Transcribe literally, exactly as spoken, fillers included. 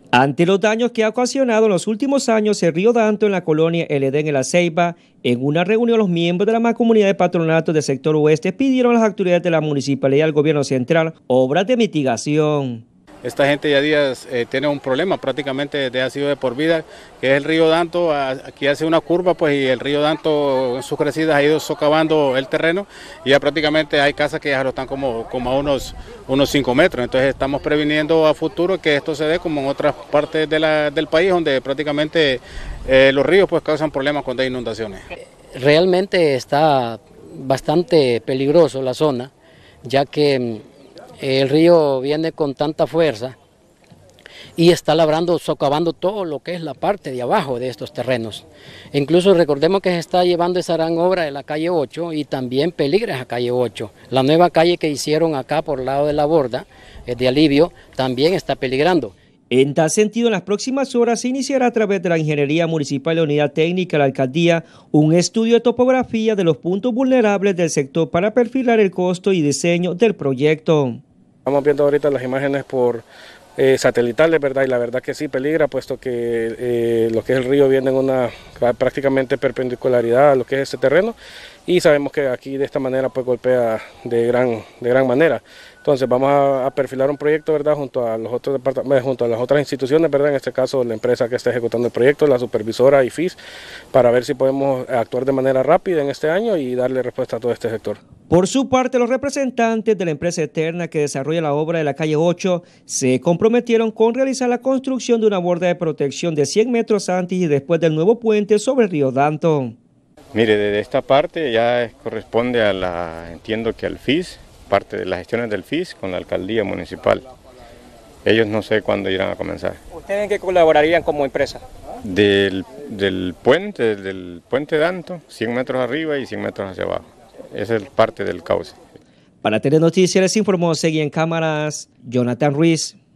Ante los daños que ha ocasionado en los últimos años el río Danto en la colonia El Edén en La Ceiba, en una reunión los miembros de la Mancomunidad de Patronatos del sector oeste pidieron a las autoridades de la municipalidad y al gobierno central obras de mitigación. Esta gente ya días eh, tiene un problema prácticamente desde ha sido de por vida, que es el río Danto. Aquí hace una curva pues y el río Danto en sus crecidas ha ido socavando el terreno y ya prácticamente hay casas que ya lo están como, como a unos, unos cinco metros. Entonces estamos previniendo a futuro que esto se dé como en otras partes de la, del país donde prácticamente eh, los ríos pues causan problemas cuando hay inundaciones. Realmente está bastante peligroso la zona, ya que el río viene con tanta fuerza y está labrando, socavando todo lo que es la parte de abajo de estos terrenos. Incluso recordemos que se está llevando esa gran obra de la calle ocho y también peligra esa calle ocho. La nueva calle que hicieron acá por el lado de la borda, de alivio, también está peligrando. En tal sentido, en las próximas horas se iniciará a través de la Ingeniería Municipal y la Unidad Técnica de la Alcaldía un estudio de topografía de los puntos vulnerables del sector para perfilar el costo y diseño del proyecto. Estamos viendo ahorita las imágenes por eh, satelitales, ¿verdad? Y la verdad que sí peligra, puesto que eh, lo que es el río viene en una prácticamente perpendicularidad a lo que es este terreno y sabemos que aquí de esta manera pues golpea de gran, de gran manera. Entonces vamos a, a perfilar un proyecto, ¿verdad? Junto a los otros departamentos, junto a las otras instituciones, ¿verdad? En este caso la empresa que está ejecutando el proyecto, la supervisora y F I S, para ver si podemos actuar de manera rápida en este año y darle respuesta a todo este sector. Por su parte, los representantes de la empresa Eterna que desarrolla la obra de la calle ocho se comprometieron con realizar la construcción de una borda de protección de cien metros antes y después del nuevo puente sobre el río Danto. Mire, de esta parte ya corresponde a la, entiendo que al F I S, parte de las gestiones del F I S con la alcaldía municipal. Ellos no sé cuándo irán a comenzar. ¿Ustedes en qué colaborarían como empresa? Del, del puente, del puente Danto, cien metros arriba y cien metros hacia abajo. Esa es parte del cauce. Para Telenoticias les informó, seguí en cámaras, Jonathan Ruiz.